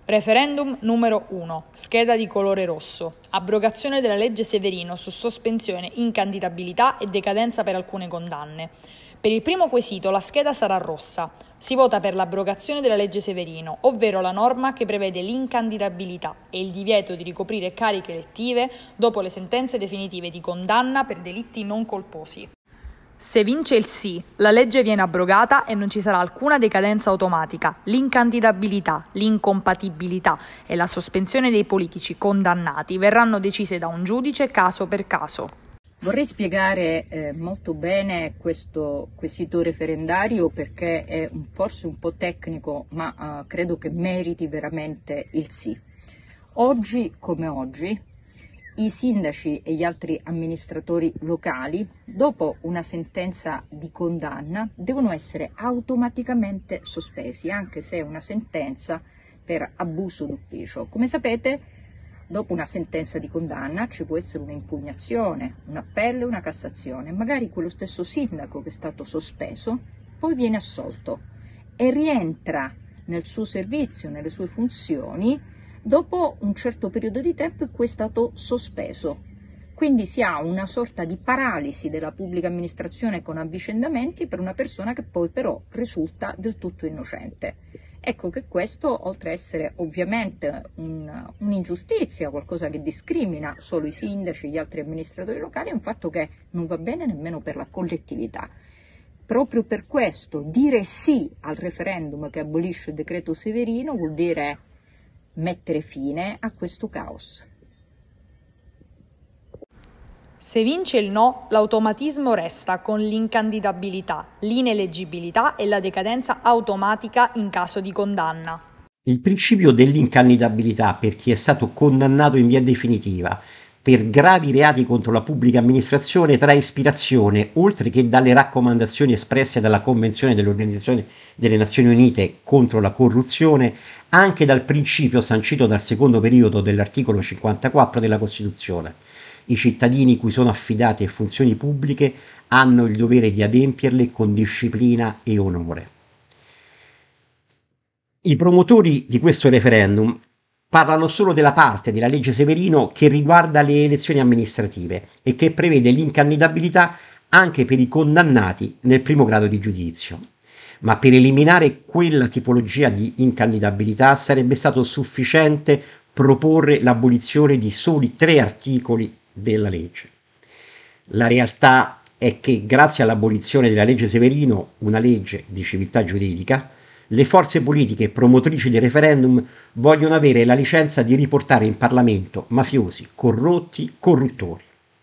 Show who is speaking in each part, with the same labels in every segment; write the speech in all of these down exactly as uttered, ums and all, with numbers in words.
Speaker 1: Referendum numero uno, scheda di colore rosso, abrogazione della legge Severino su sospensione, incandidabilità e decadenza per alcune condanne. Per il primo quesito la scheda sarà rossa. Si vota per l'abrogazione della legge Severino, ovvero la norma che prevede l'incandidabilità e il divieto di ricoprire cariche elettive dopo le sentenze definitive di condanna per delitti non colposi. Se vince il sì, la legge viene abrogata e non ci sarà alcuna decadenza automatica. L'incandidabilità, l'incompatibilità e la sospensione dei politici condannati verranno decise da un giudice caso per caso.
Speaker 2: Vorrei spiegare eh, molto bene questo quesito referendario perché è un, forse un po' tecnico, ma eh, credo che meriti veramente il sì. Oggi come oggi i sindaci e gli altri amministratori locali, dopo una sentenza di condanna, devono essere automaticamente sospesi, anche se è una sentenza per abuso d'ufficio. Come sapete, dopo una sentenza di condanna ci può essere un'impugnazione, un appello e una Cassazione. Magari quello stesso sindaco che è stato sospeso poi viene assolto e rientra nel suo servizio, nelle sue funzioni, dopo un certo periodo di tempo in cui è stato sospeso. Quindi si ha una sorta di paralisi della pubblica amministrazione con avvicendamenti per una persona che poi però risulta del tutto innocente. Ecco che questo, oltre a essere ovviamente un, un'ingiustizia, qualcosa che discrimina solo i sindaci e gli altri amministratori locali, è un fatto che non va bene nemmeno per la collettività. Proprio per questo dire sì al referendum che abolisce il decreto Severino vuol dire mettere fine a questo caos.
Speaker 1: Se vince il no, l'automatismo resta con l'incandidabilità, l'ineleggibilità e la decadenza automatica in caso di condanna.
Speaker 3: Il principio dell'incandidabilità per chi è stato condannato in via definitiva per gravi reati contro la pubblica amministrazione trae ispirazione, oltre che dalle raccomandazioni espresse dalla Convenzione dell'Organizzazione delle Nazioni Unite contro la corruzione, anche dal principio sancito dal secondo periodo dell'articolo cinquantaquattro della Costituzione. I cittadini cui sono affidate funzioni pubbliche hanno il dovere di adempierle con disciplina e onore. I promotori di questo referendum parlano solo della parte della legge Severino che riguarda le elezioni amministrative e che prevede l'incandidabilità anche per i condannati nel primo grado di giudizio. Ma per eliminare quella tipologia di incandidabilità sarebbe stato sufficiente proporre l'abolizione di soli tre articoli della legge. La realtà è che grazie all'abolizione della legge Severino, una legge di civiltà giuridica, le forze politiche promotrici del referendum vogliono avere la licenza di riportare in Parlamento mafiosi, corrotti, corruttori.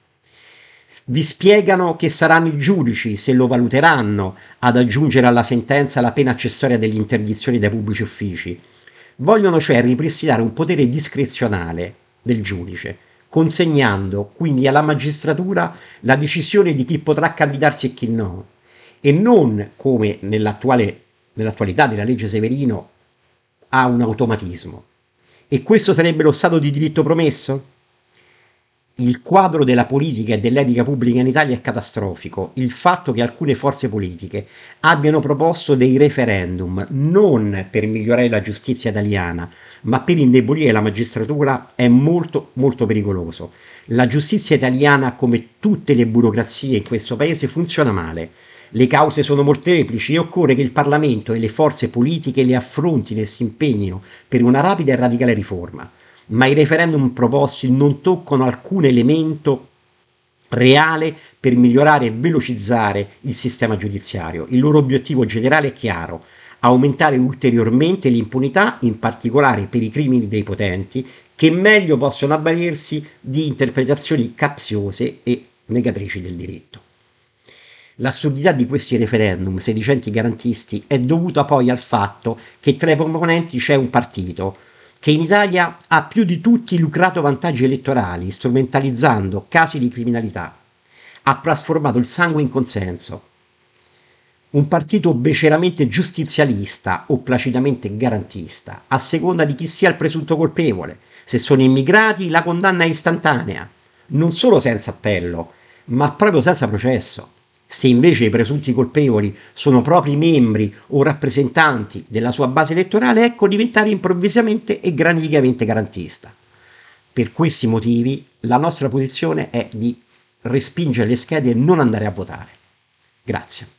Speaker 3: Vi spiegano che saranno i giudici, se lo valuteranno, ad aggiungere alla sentenza la pena accessoria dell'interdizione dai pubblici uffici. Vogliono cioè ripristinare un potere discrezionale del giudice, consegnando quindi alla magistratura la decisione di chi potrà candidarsi e chi no, e non come nell'attuale nell'attualità della legge Severino ha un automatismo. E questo sarebbe lo Stato di diritto promesso? Il quadro della politica e dell'etica pubblica in Italia è catastrofico. Il fatto che alcune forze politiche abbiano proposto dei referendum non per migliorare la giustizia italiana, ma per indebolire la magistratura è molto molto pericoloso. La giustizia italiana, come tutte le burocrazie in questo paese, funziona male. Le cause sono molteplici e occorre che il Parlamento e le forze politiche le affrontino e si impegnino per una rapida e radicale riforma. Ma i referendum proposti non toccano alcun elemento reale per migliorare e velocizzare il sistema giudiziario. Il loro obiettivo generale è chiaro: aumentare ulteriormente l'impunità, in particolare per i crimini dei potenti, che meglio possono avvalersi di interpretazioni capziose e negatrici del diritto. L'assurdità di questi referendum sedicenti garantisti è dovuta poi al fatto che tra i proponenti c'è un partito che in Italia ha più di tutti lucrato vantaggi elettorali strumentalizzando casi di criminalità. Ha trasformato il sangue in consenso. Un partito beceramente giustizialista o placidamente garantista, a seconda di chi sia il presunto colpevole. Se sono immigrati, la condanna è istantanea, non solo senza appello, ma proprio senza processo. Se invece i presunti colpevoli sono propri membri o rappresentanti della sua base elettorale, ecco diventare improvvisamente e graniticamente garantista. Per questi motivi la nostra posizione è di respingere le schede e non andare a votare. Grazie.